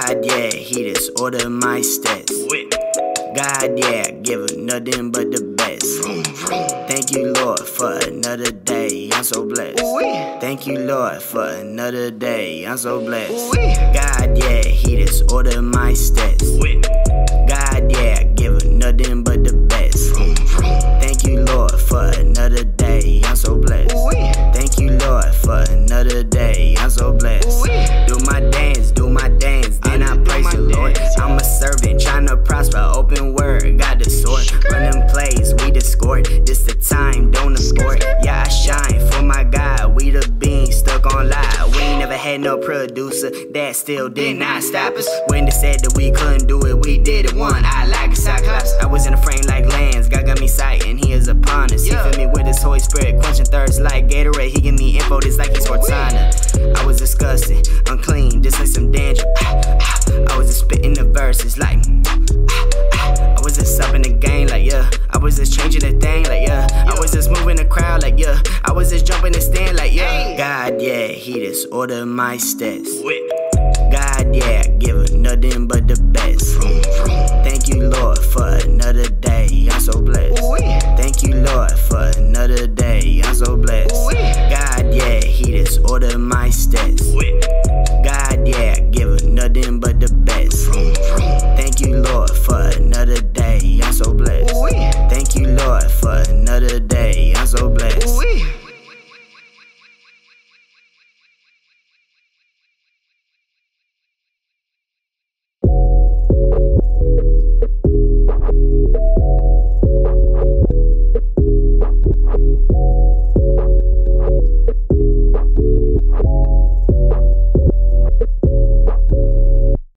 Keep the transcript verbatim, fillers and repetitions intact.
God, yeah, he just ordered my steps. God, yeah, I give her nothing but the best. Thank you, Lord, for another day. I'm so blessed. Thank you, Lord, for another day. I'm so blessed. God, yeah, he just ordered my steps. God, yeah, I give her nothing but the best. Thank you, Lord, for another day. I'm so blessed. Thank you, Lord, for another day. I'm so blessed. Do my dance, do my dance, then I praise the Lord. I'm a servant, tryna prosper, open word, got the sword. Running plays, we the scored. This the time, don't abort. Yeah, I shine for my God. We the beans stuck on live. We ain't never had no producer that still did not stop us. When they said that we couldn't do it, we did it one. I like a cyclops. I was in a frame like Lance. God got me sight and he is upon us. He filled me with his Holy Spirit, quenching thirst like Gatorade. He give me info, this like he's Cortana. I was disgusting, unclean, just like some dandruff. I was just spitting the verses like I was just up in the game like yeah. I was just changing the thing like yeah. I was just moving the crowd like yeah. I was just jumping the stand like yeah. God, yeah, he just ordered my steps. God, yeah, I give her nothing but the best. Thank you, Lord, for another day. I'm so blessed.